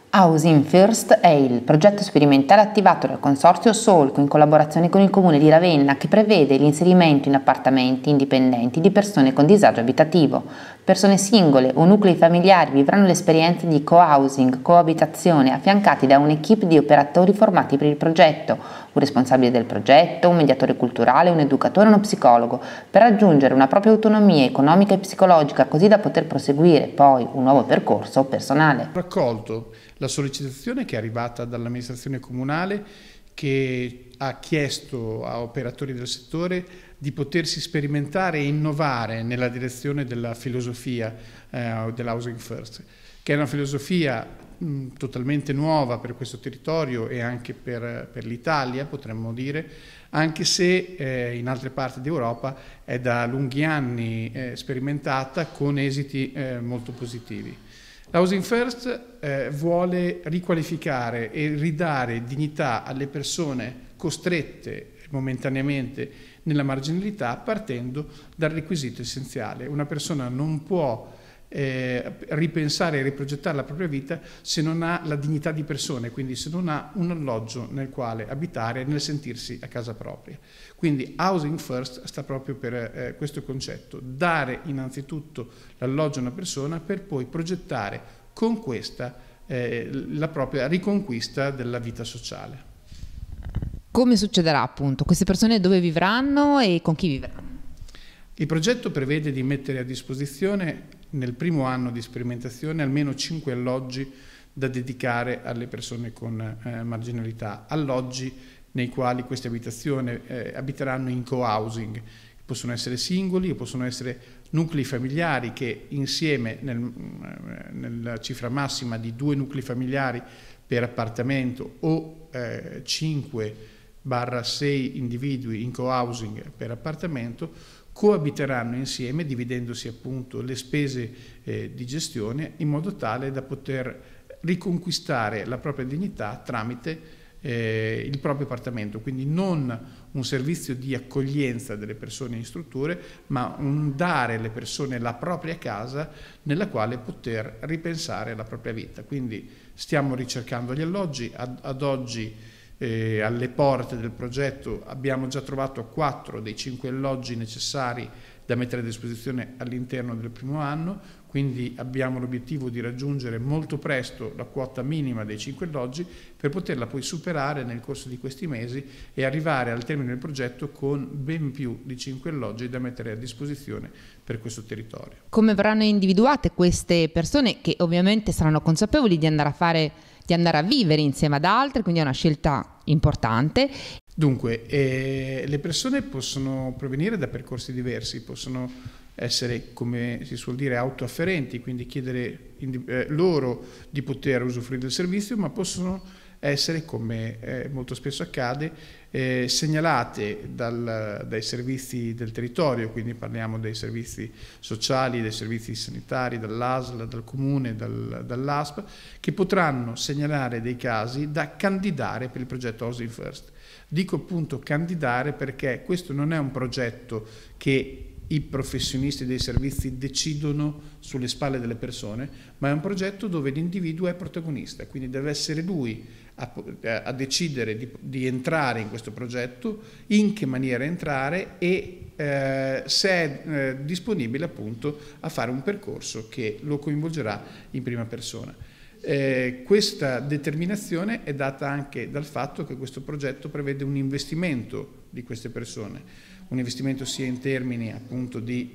Housing First è il progetto sperimentale attivato dal Consorzio Solco in collaborazione con il Comune di Ravenna, che prevede l'inserimento in appartamenti indipendenti di persone con disagio abitativo. Persone singole o nuclei familiari vivranno l'esperienza di co-housing, coabitazione, affiancati da un'equipe di operatori formati per il progetto, un responsabile del progetto, un mediatore culturale, un educatore e uno psicologo, per raggiungere una propria autonomia economica e psicologica, così da poter proseguire poi un nuovo percorso personale. Raccolto la sollecitazione che è arrivata dall'amministrazione comunale, che ha chiesto a operatori del settore di potersi sperimentare e innovare nella direzione della filosofia dell'Housing First, che è una filosofia totalmente nuova per questo territorio e anche per l'Italia, potremmo dire, anche se in altre parti d'Europa è da lunghi anni sperimentata con esiti molto positivi. L'Housing First vuole riqualificare e ridare dignità alle persone costrette momentaneamente nella marginalità, partendo dal requisito essenziale. Una persona non può ripensare e riprogettare la propria vita se non ha la dignità di persone, quindi se non ha un alloggio nel quale abitare, nel sentirsi a casa propria. Quindi Housing First sta proprio per questo concetto: dare innanzitutto l'alloggio a una persona per poi progettare con questa la propria riconquista della vita sociale. Come succederà appunto? Queste persone dove vivranno e con chi vivranno? Il progetto prevede di mettere a disposizione nel primo anno di sperimentazione almeno 5 alloggi da dedicare alle persone con marginalità, alloggi nei quali queste abitazioni abiteranno in co-housing. Possono essere singoli o possono essere nuclei familiari che insieme nella cifra massima di 2 nuclei familiari per appartamento o 5/6 individui in co-housing per appartamento coabiteranno insieme, dividendosi appunto le spese di gestione, in modo tale da poter riconquistare la propria dignità tramite il proprio appartamento. Quindi non un servizio di accoglienza delle persone in strutture, ma un dare alle persone la propria casa nella quale poter ripensare la propria vita. Quindi stiamo ricercando gli alloggi, ad oggi alle porte del progetto abbiamo già trovato 4 dei 5 alloggi necessari da mettere a disposizione all'interno del primo anno, quindi abbiamo l'obiettivo di raggiungere molto presto la quota minima dei 5 alloggi per poterla poi superare nel corso di questi mesi e arrivare al termine del progetto con ben più di 5 alloggi da mettere a disposizione per questo territorio. Come verranno individuate queste persone che ovviamente saranno consapevoli di andare a vivere insieme ad altre, quindi è una scelta importante? Dunque, le persone possono provenire da percorsi diversi, possono essere, come si suol dire, autoafferenti, quindi chiedere loro di poter usufruire del servizio, ma possono essere, come molto spesso accade, segnalate dai servizi del territorio, quindi parliamo dei servizi sociali, dei servizi sanitari, dall'ASL, dal Comune, dall'ASP, che potranno segnalare dei casi da candidare per il progetto Housing First. Dico appunto candidare perché questo non è un progetto che i professionisti dei servizi decidono sulle spalle delle persone, ma è un progetto dove l'individuo è protagonista, quindi deve essere lui a decidere di entrare in questo progetto, in che maniera entrare e se è disponibile appunto a fare un percorso che lo coinvolgerà in prima persona. Questa determinazione è data anche dal fatto che questo progetto prevede un investimento di queste persone, un investimento sia in termini appunto di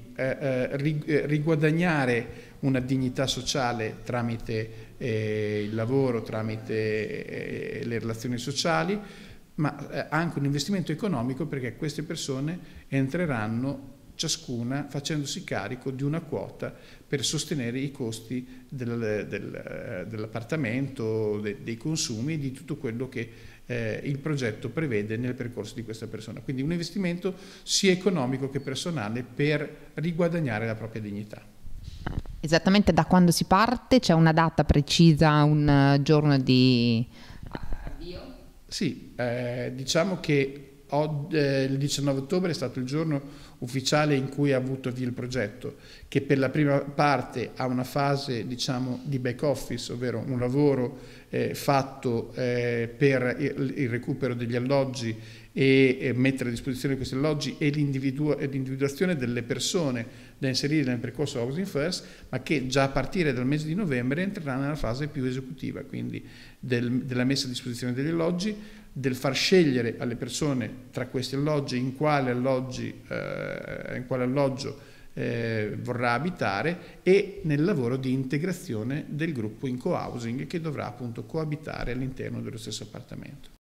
riguadagnare una dignità sociale tramite il lavoro, tramite le relazioni sociali, ma anche un investimento economico, perché queste persone entreranno ciascuna facendosi carico di una quota per sostenere i costi dell'appartamento, dei consumi, di tutto quello che il progetto prevede nel percorso di questa persona. Quindi un investimento sia economico che personale per riguadagnare la propria dignità. Esattamente da quando si parte? C'è una data precisa, un giorno di avvio? Sì, diciamo che il 19 ottobre è stato il giorno ufficiale in cui ha avuto avvio il progetto, che per la prima parte ha una fase, diciamo, di back office, ovvero un lavoro fatto per il recupero degli alloggi e mettere a disposizione questi alloggi e l'individuazione delle persone da inserire nel percorso Housing First, ma che già a partire dal mese di novembre entrerà nella fase più esecutiva, quindi della messa a disposizione degli alloggi, del far scegliere alle persone tra questi alloggi in quale alloggio vorrà abitare, e nel lavoro di integrazione del gruppo in co-housing che dovrà appunto coabitare all'interno dello stesso appartamento.